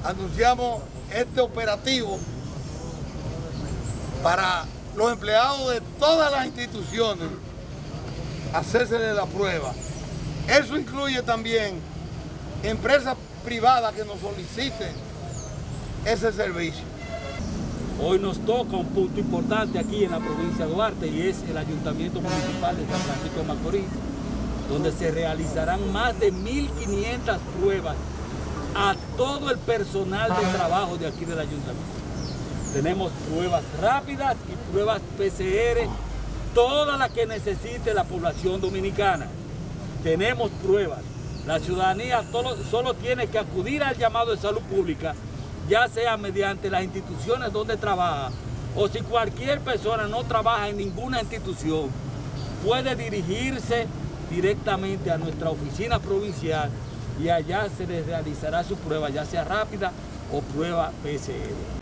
anunciamos este operativo para los empleados de todas las instituciones hacerse la prueba. Eso incluye también empresas privadas que nos soliciten ese servicio. Hoy nos toca un punto importante aquí en la provincia de Duarte y es el Ayuntamiento Municipal de San Francisco de Macorís, donde se realizarán más de 1.500 pruebas a todo el personal de trabajo de aquí del Ayuntamiento. Tenemos pruebas rápidas y pruebas PCR, todas las que necesite la población dominicana. Tenemos pruebas. La ciudadanía solo tiene que acudir al llamado de salud pública, ya sea mediante las instituciones donde trabaja, o si cualquier persona no trabaja en ninguna institución, puede dirigirse directamente a nuestra oficina provincial y allá se les realizará su prueba, ya sea rápida o prueba PCR.